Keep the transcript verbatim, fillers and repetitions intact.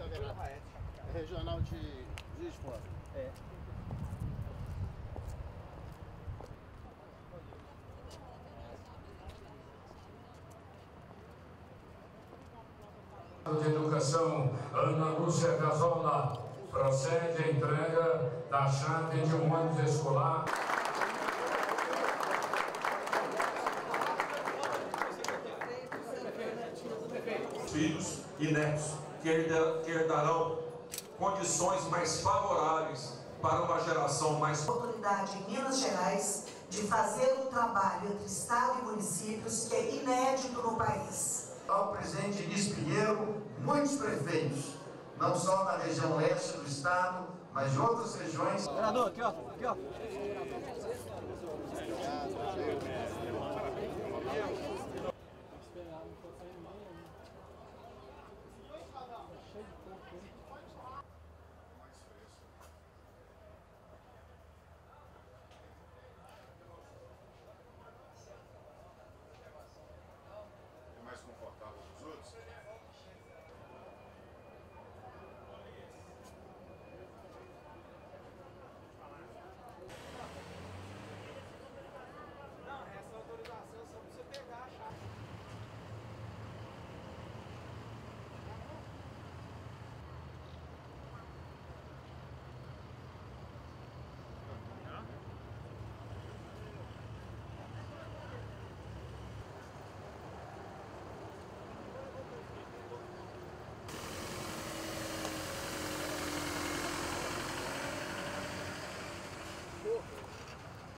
Regional de Juiz de Fora. É. De Educação, Ana Lúcia Gazola, procede a entrega da chave de um ônibus escolar. Filhos e netos que herdarão condições mais favoráveis para uma geração mais... Oportunidade em Minas Gerais de fazer um trabalho entre Estado e municípios que é inédito no país. Ao presidente Elis Pinheiro, muitos prefeitos, não só na região leste do estado, mas de outras regiões. Senador, aqui ó, aqui ó.